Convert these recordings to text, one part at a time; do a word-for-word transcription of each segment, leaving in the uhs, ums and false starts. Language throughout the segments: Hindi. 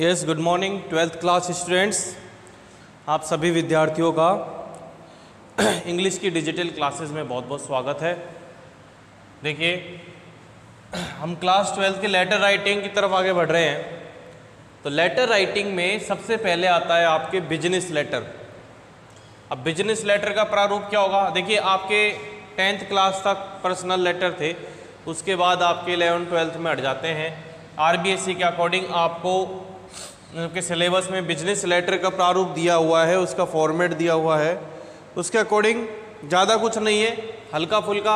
Yes, good morning twelfth class students. आप सभी विद्यार्थियों का इंग्लिश की डिजिटल क्लासेस में बहुत बहुत स्वागत है। देखिए, हम क्लास ट्वेल्थ के लेटर राइटिंग की तरफ आगे बढ़ रहे हैं। तो लेटर राइटिंग में सबसे पहले आता है आपके बिजनेस लेटर। अब बिजनेस लेटर का प्रारूप क्या होगा? देखिए, आपके टेंथ क्लास तक पर्सनल लेटर थे, उसके बाद आपके इलेवन ट्वेल्थ में हट जाते हैं। आरबीएसई के अकॉर्डिंग आपको के सिलेबस में बिजनेस लेटर का प्रारूप दिया हुआ है, उसका फॉर्मेट दिया हुआ है। उसके अकॉर्डिंग ज़्यादा कुछ नहीं है, हल्का फुल्का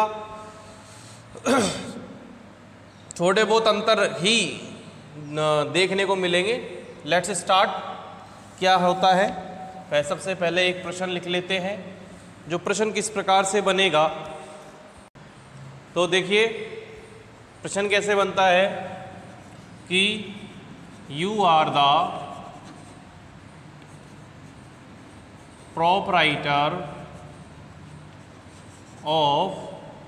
छोटे बहुत अंतर ही देखने को मिलेंगे। Let's start. क्या होता है, सबसे पहले एक प्रश्न लिख लेते हैं। जो प्रश्न किस प्रकार से बनेगा, तो देखिए प्रश्न कैसे बनता है कि You are the proprietor of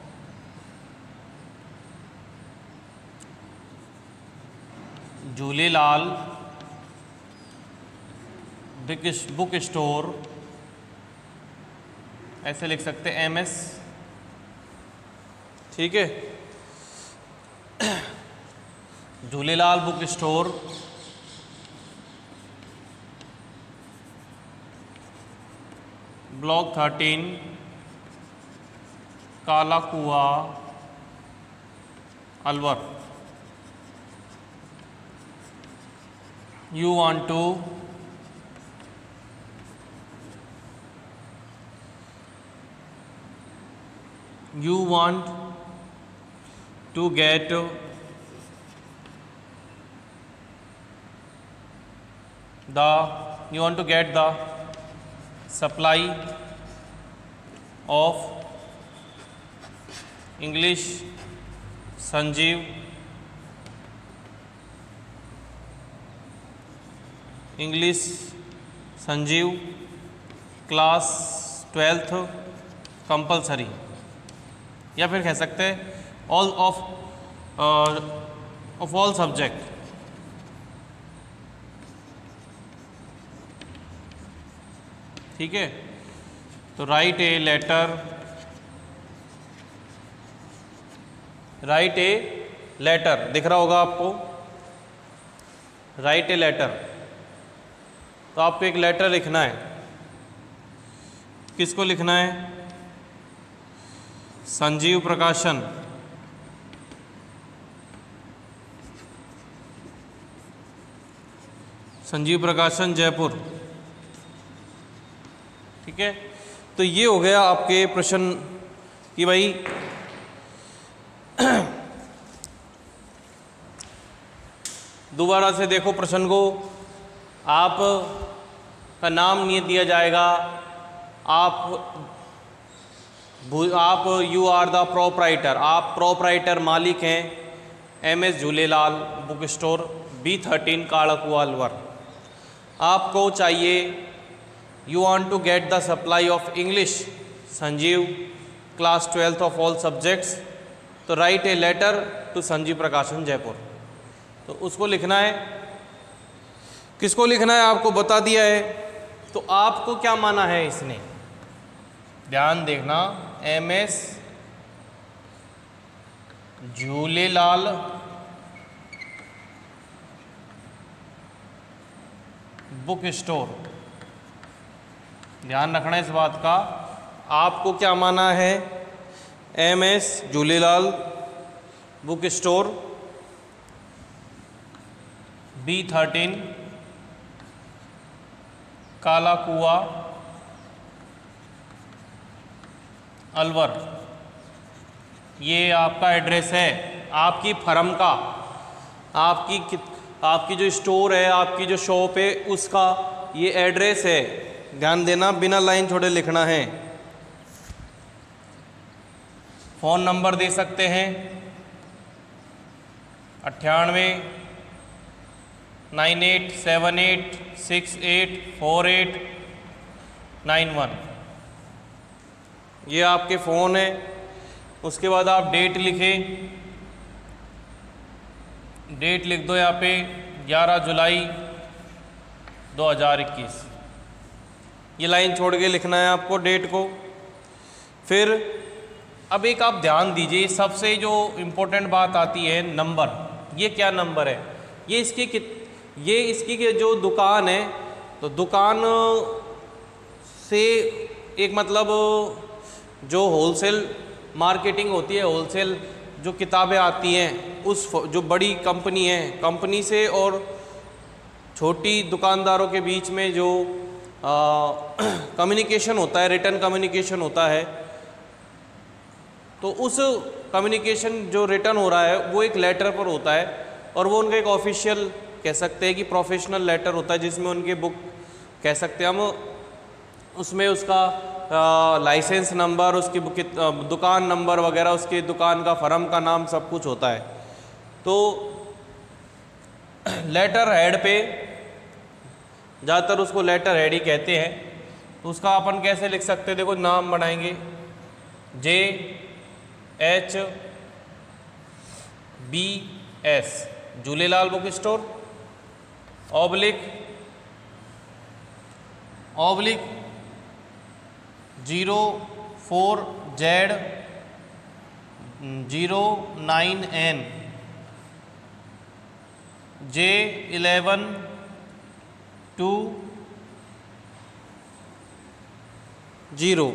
Jhulelal book store, ऐसे लिख सकते हैं एम एस, ठीक है। Jhulelal book store block thirteen, Kala Kuan, Alwar. You want to you want to get the you want to get the supply of English Sanjeev English Sanjeev class twelfth compulsory, या फिर कह सकते हैं all of of all subject. ठीक है, तो write a letter, write a letter दिख रहा होगा आपको, राइट ए लेटर। तो आपको एक लेटर लिखना है। किसको लिखना है? संजीव प्रकाशन, संजीव प्रकाशन जयपुर, ठीक है। तो ये हो गया आपके प्रश्न कि भाई दोबारा से देखो प्रश्न को। आप का नाम नहीं दिया जाएगा, आप आप यू आर द प्रोपराइटर, आप प्रोपराइटर मालिक हैं M S Jhulelal book store B thirteen Kalakuan Alwar. आपको चाहिए You want to get the supply of English Sanjeev class twelfth of all subjects, तो write a letter to Sanjeev प्रकाशन जयपुर। तो उसको लिखना है। किसको लिखना है आपको बता दिया है। तो आपको क्या माना है इसने, ध्यान देखना। M S Jhulelal book store, ध्यान रखना इस बात का। आपको क्या माना है? M S Jhulelal book store B thirteen Kala Kuan Alwar. ये आपका एड्रेस है, आपकी फर्म का, आपकी आपकी जो स्टोर है, आपकी जो शॉप है, उसका ये एड्रेस है। ध्यान देना, बिना लाइन छोड़े लिखना है। फ़ोन नंबर दे सकते हैं अट्ठानवे nine eight seven eight six eight four eight nine one, ये आपके फ़ोन है। उसके बाद आप डेट लिखें, डेट लिख दो यहाँ पे ग्यारह जुलाई दो हज़ार इक्कीस। ये लाइन छोड़ के लिखना है आपको डेट को। फिर अब एक आप ध्यान दीजिए, सबसे जो इम्पोर्टेंट बात आती है नंबर। ये क्या नंबर है? ये इसकी कित ये इसकी के जो दुकान है, तो दुकान से एक मतलब जो होलसेल मार्केटिंग होती है, होलसेल जो किताबें आती हैं उस जो बड़ी कंपनी है, कंपनी से और छोटी दुकानदारों के बीच में जो कम्युनिकेशन होता है, रिटर्न कम्युनिकेशन होता है, तो उस कम्युनिकेशन जो रिटर्न हो रहा है वो एक लेटर पर होता है, और वो उनका एक ऑफिशियल कह सकते हैं कि प्रोफेशनल लेटर होता है, जिसमें उनके बुक कह सकते हैं हम, उसमें उसका लाइसेंस नंबर, उसकी बुक दुकान नंबर वगैरह, उसकी दुकान का फर्म का नाम सब कुछ होता है। तो लेटर हेड पे ज़्यादातर उसको लेटर हेड ही कहते हैं। तो उसका अपन कैसे लिख सकते हैं? देखो नाम बनाएंगे J H B S Jhulelal book store, oblique oblique zero four Z zero nine N J eleven two zero.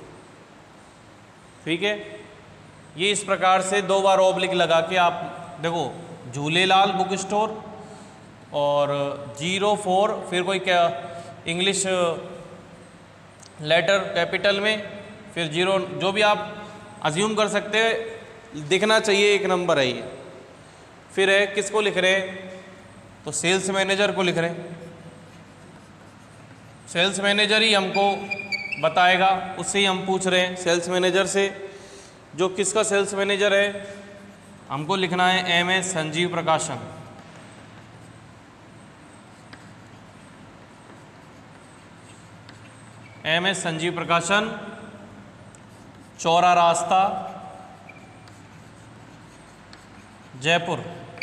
ठीक है, ये इस प्रकार से दो बार ऑब्लिक लगा के आप देखो झूलेलाल बुक स्टोर और जीरो फोर, फिर कोई क्या इंग्लिश लेटर कैपिटल में, फिर जीरो, जो भी आप अज्यूम कर सकते हैं, दिखना चाहिए एक नंबर है ये। फिर है किसको लिख रहे हैं? तो सेल्स मैनेजर को लिख रहे हैं। सेल्स मैनेजर ही हमको बताएगा, उससे ही हम पूछ रहे हैं सेल्स मैनेजर से। जो किसका सेल्स मैनेजर है? हमको लिखना है एम एस संजीव प्रकाशन। एम एस संजीव प्रकाशन, चौरा रास्ता, जयपुर।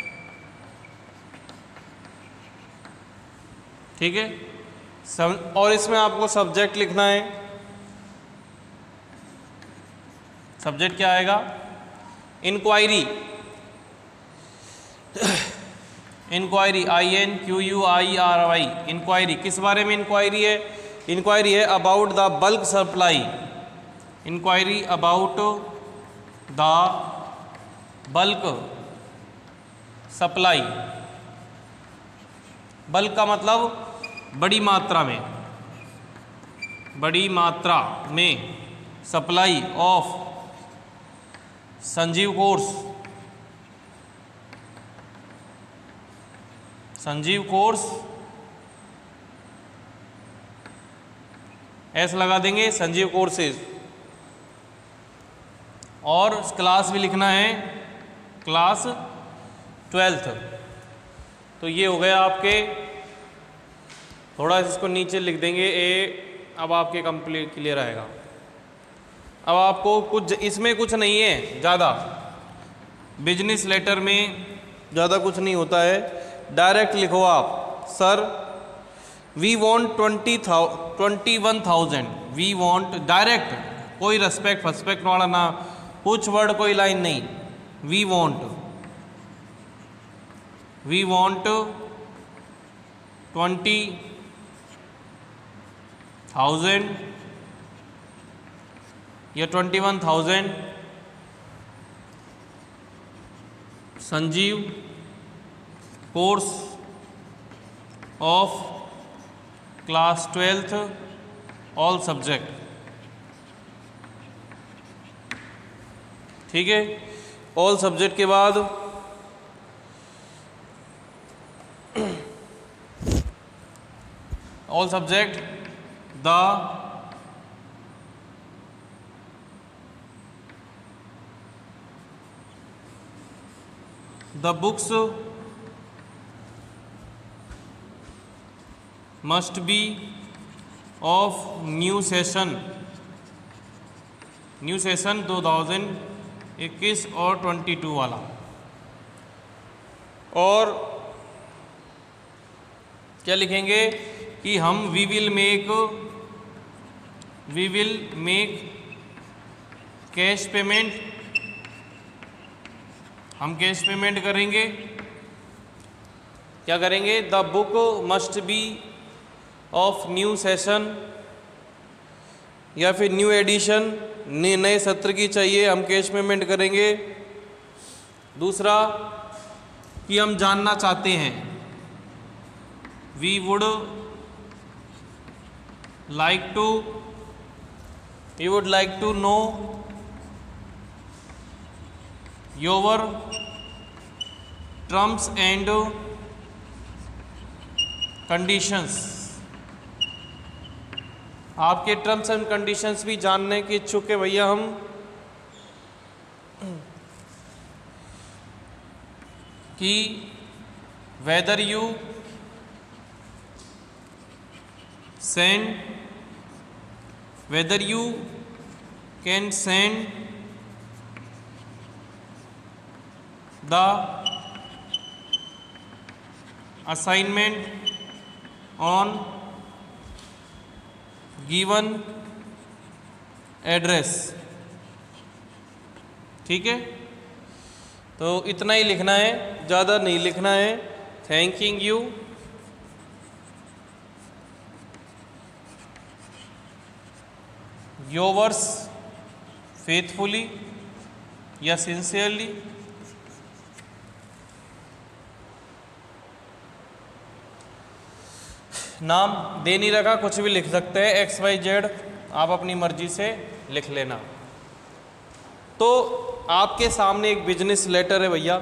ठीक है, सब, और इसमें आपको सब्जेक्ट लिखना है। सब्जेक्ट क्या आएगा? Inquiry. Inquiry, I N Q U I R Y, inquiry. किस बारे में इंक्वायरी है? इंक्वायरी है about the bulk supply. Inquiry about the bulk supply. Bulk का मतलब बड़ी मात्रा में, बड़ी मात्रा में supply of Sanjeev course. Sanjeev course ऐसे लगा देंगे, संजीव कोर्सेज। और क्लास भी लिखना है, क्लास ट्वेल्थ। तो ये हो गया आपके, थोड़ा इसको नीचे लिख देंगे ए। अब आपके कंप्लीट क्लियर आएगा। अब आपको कुछ इसमें कुछ नहीं है ज़्यादा, बिजनेस लेटर में ज़्यादा कुछ नहीं होता है। डायरेक्ट लिखो आप, sir we want twenty thou twenty one thousand we want, direct, कोई रेस्पेक्ट फस्पेक्ट वाला ना, कुछ वर्ड कोई लाइन नहीं। We want we want twenty thousand या twenty one thousand Sanjeev course of class twelfth all subject. ठीक है, ऑल सब्जेक्ट के बाद all subject the the books must be of new session, new session दो हज़ार इक्कीस और बाईस वाला। और क्या लिखेंगे? कि हम we will make we will make cash payment, हम कैश पेमेंट करेंगे। क्या करेंगे? The book must be of new session, या फिर न्यू एडिशन, नए सत्र की चाहिए, हम कैश पेमेंट करेंगे। दूसरा कि हम जानना चाहते हैं, we would like to we would like to know your terms and conditions, आपके टर्म्स एंड कंडीशंस भी जानने के इच्छुक है भैया हम। कि whether you send whether you can send the assignment on given address. ठीक है, तो इतना ही लिखना है, ज़्यादा नहीं लिखना है। थैंकिंग यू योवर्स फेथफुली या सिंसियरली। नाम दे नहीं रखा, कुछ भी लिख सकते हैं, एक्स वाई जेड, आप अपनी मर्जी से लिख लेना। तो आपके सामने एक बिजनेस लेटर है भैया।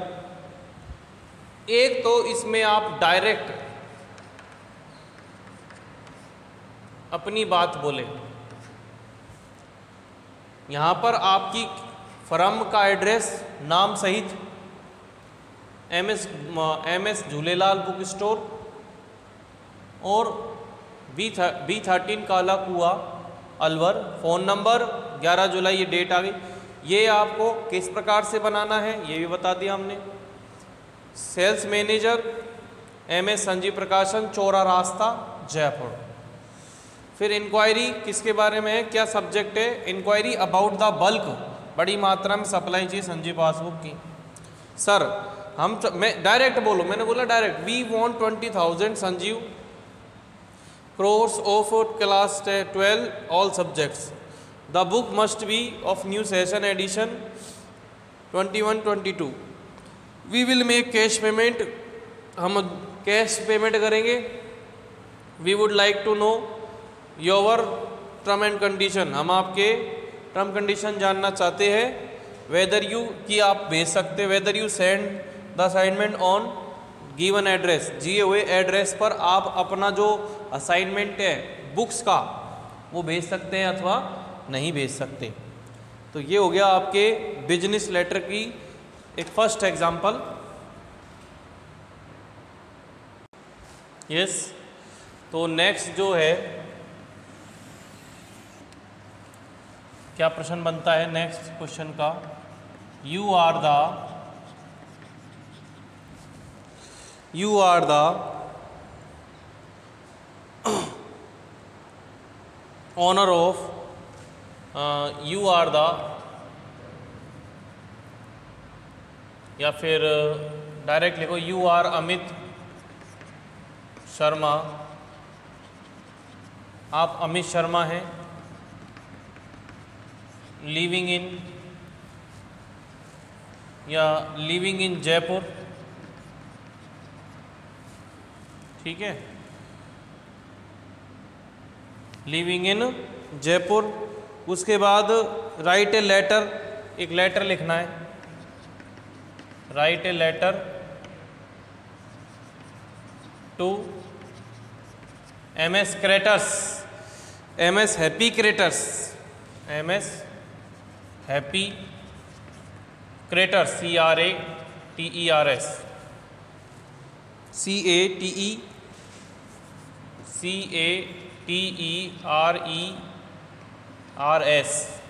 एक तो इसमें आप डायरेक्ट अपनी बात बोले, यहाँ पर आपकी फर्म का एड्रेस नाम सहित M S M S Jhulelal book store और B B thirteen Kala Kuan Alwar, phone number ग्यारह जुलाई, ये डेट आ गई। ये आपको किस प्रकार से बनाना है ये भी बता दिया हमने। Sales manager M S Sanjeev Prakashan, Chaura रास्ता, जयपुर। फिर इंक्वायरी किसके बारे में है, क्या सब्जेक्ट है? इंक्वायरी अबाउट द बल्क, बड़ी मात्रा में सप्लाई चाहिए संजीव पासबुक की। सर हम मैं डायरेक्ट बोलो, मैंने बोला direct, we want twenty thousand Sanjeev crores of class twelve all subjects. The book must be of new session edition twenty-one twenty-two. We will make cash payment, हम कैश पेमेंट करेंगे। We would like to know your term and condition, हम आपके टर्म कंडीशन जानना चाहते हैं। Whether you, कि आप भेज सकते, whether you send the assignment on given address, दिए हुए एड्रेस पर आप अपना जो असाइनमेंट है बुक्स का वो भेज सकते हैं अथवा नहीं भेज सकते। तो ये हो गया आपके बिजनेस लेटर की एक फर्स्ट एग्जांपल। यस, तो नेक्स्ट जो है, क्या प्रश्न बनता है नेक्स्ट क्वेश्चन का? You are the You are the owner of uh, you are the, या फिर डायरेक्ट लिखो यू आर अमित शर्मा, आप अमित शर्मा हैं। लिविंग इन या लिविंग इन जयपुर, ठीक है, लिविंग इन जयपुर। उसके बाद राइट ए लेटर, एक लेटर लिखना है। Write a letter to M S craters, M S happy craters, M S happy craters, C R A T E R S, C A T E C A T E R E R S,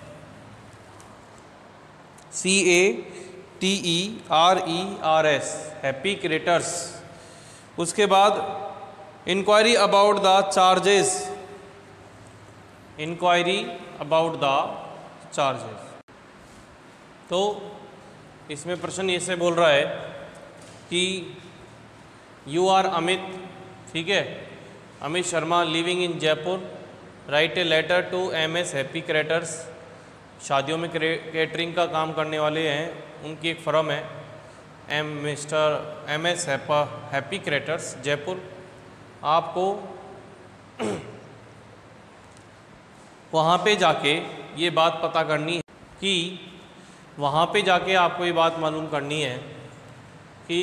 C A T E R E R S, happy creators. उसके बाद inquiry about the charges, inquiry about the charges. तो इसमें प्रश्न ये से बोल रहा है कि यू आर अमित, ठीक है, Amit Sharma living in Jaipur, write a letter to M S happy craters. शादियों में केटरिंग का काम करने वाले हैं, उनकी एक फर्म है M mister M S happy craters Jaipur. आपको वहाँ पे जाके ये बात पता करनी है कि वहाँ पे जाके आपको ये बात मालूम करनी है कि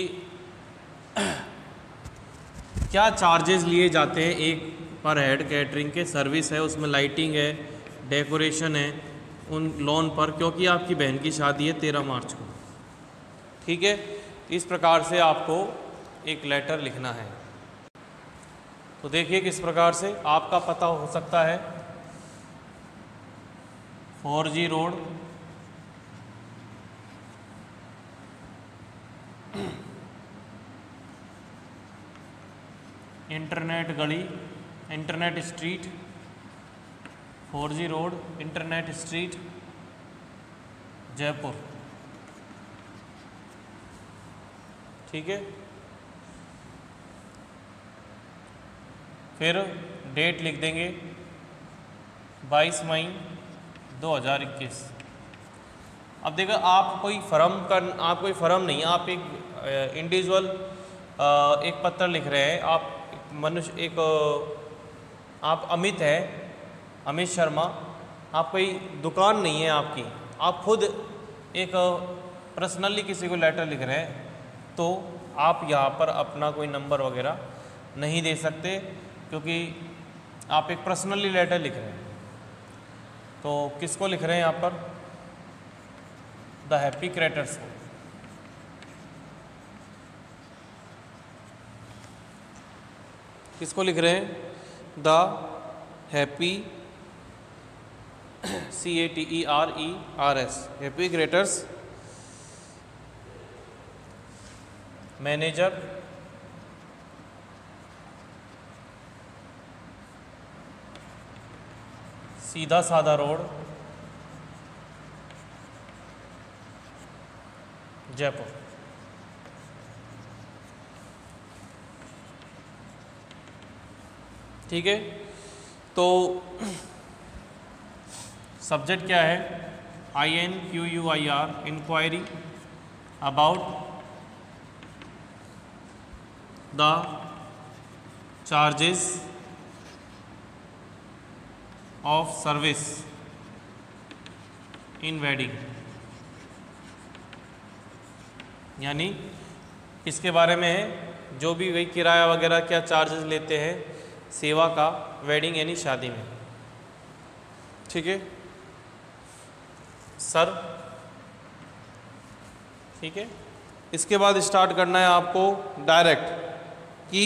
क्या चार्जेस लिए जाते हैं एक पर हेड केटरिंग के। सर्विस है, उसमें लाइटिंग है, डेकोरेशन है उन लोन पर, क्योंकि आपकी बहन की शादी है तेरह मार्च को, ठीक है। इस प्रकार से आपको एक लेटर लिखना है। तो देखिए किस प्रकार से आपका पता हो सकता है। फोर जी रोड, इंटरनेट गली, internet street, four G road, internet street, Jaipur, ठीक है। फिर डेट लिख देंगे बाईस मई दो हज़ार इक्कीस। अब देखो आप कोई फर्म कर आप कोई फर्म नहीं, आप एक इंडिविजुअल एक पत्र लिख रहे हैं। आप मनुष्य एक आप अमित है, अमित शर्मा, आप कोई दुकान नहीं है आपकी, आप खुद एक पर्सनली किसी को लेटर लिख रहे हैं, तो आप यहाँ पर अपना कोई नंबर वगैरह नहीं दे सकते, क्योंकि आप एक पर्सनली लेटर लिख रहे हैं। तो किसको लिख रहे हैं यहाँ पर? द हैप्पी क्रेटर्स को। किसको लिख रहे हैं? The happy, C A T E R E R S, happy craters manager सीधा साधा रोड, जयपुर। ठीक है, तो सब्जेक्ट क्या है? I N Q U I R, inquiry about the charges of service in wedding, यानी इसके बारे में है जो भी वही किराया वगैरह क्या चार्जेस लेते हैं सेवा का वेडिंग यानी शादी में। ठीक है सर, ठीक है। इसके बाद स्टार्ट करना है आपको डायरेक्ट कि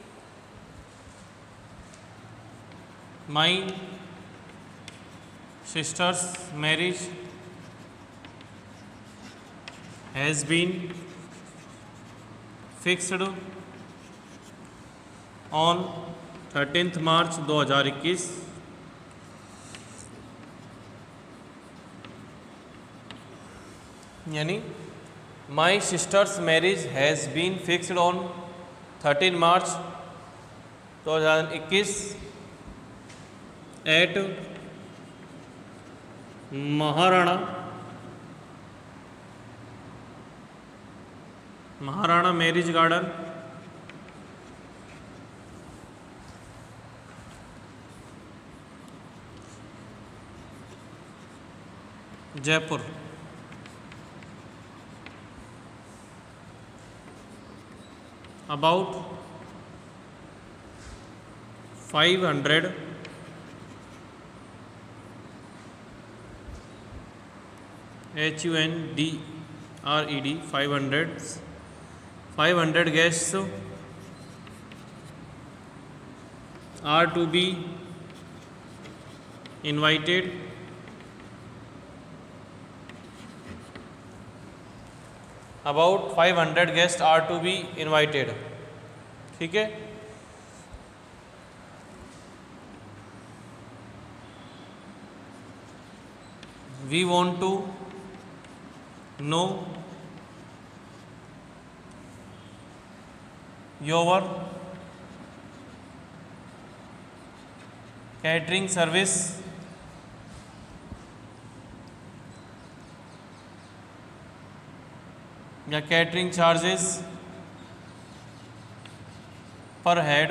my sister's marriage has been fixed on thirteenth March दो हज़ार इक्कीस, यानी my sister's marriage has been fixed on thirteen March दो हज़ार इक्कीस at Maharana Maharana marriage garden, Jaipur. About five hundred H U N D R E D five hundred five hundred guests are to be invited about five hundred guest are to be invited. ठीक है, we want to know your catering service या catering charges per head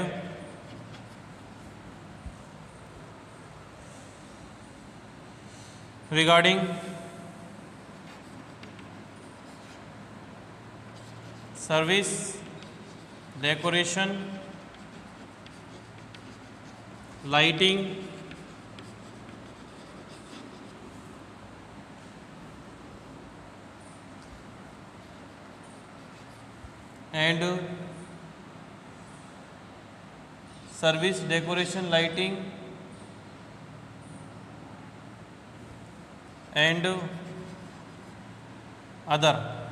regarding service decoration lighting and service decoration lighting and other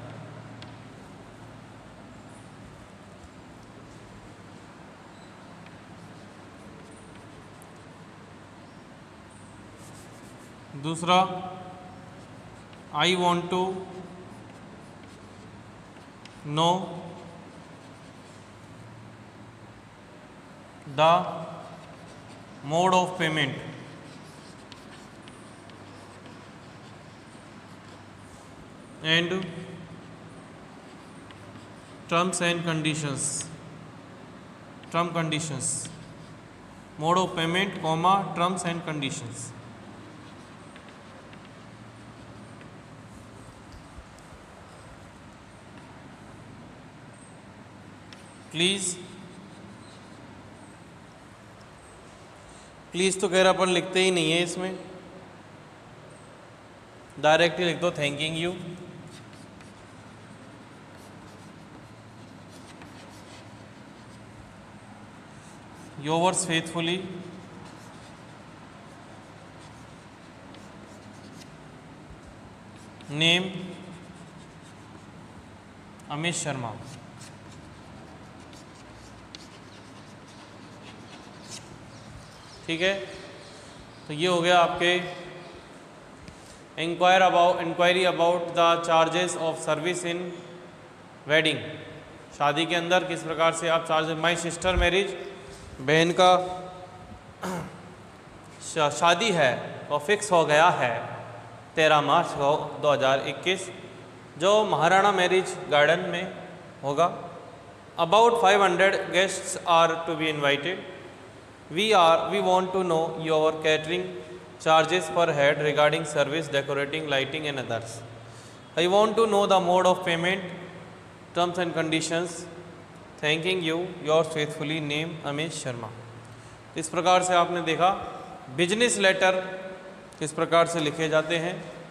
दूसरा I want to know the mode of payment and terms and conditions term conditions mode of payment comma terms and conditions please please तो कह रहा अपन लिखते ही नहीं है इसमें, डायरेक्टली लिख दो thanking you. Yours faithfully name Amit Sharma. ठीक है, तो ये हो गया आपके inquire about inquiry about the charges of service in wedding. शादी के अंदर किस प्रकार से आप चार्ज, माई सिस्टर मैरिज, बहन का शादी है तो फिक्स हो गया है तेरह मार्च को दो हज़ार इक्कीस, जो महाराणा मैरिज गार्डन में होगा। About five hundred guests are to be invited. We are we want to know your catering charges per head regarding service decorating lighting and others. I want to know the mode of payment, terms and conditions, thanking you, your faithfully name Amit Sharma. इस प्रकार से आपने देखा बिजनेस लेटर किस प्रकार से लिखे जाते हैं।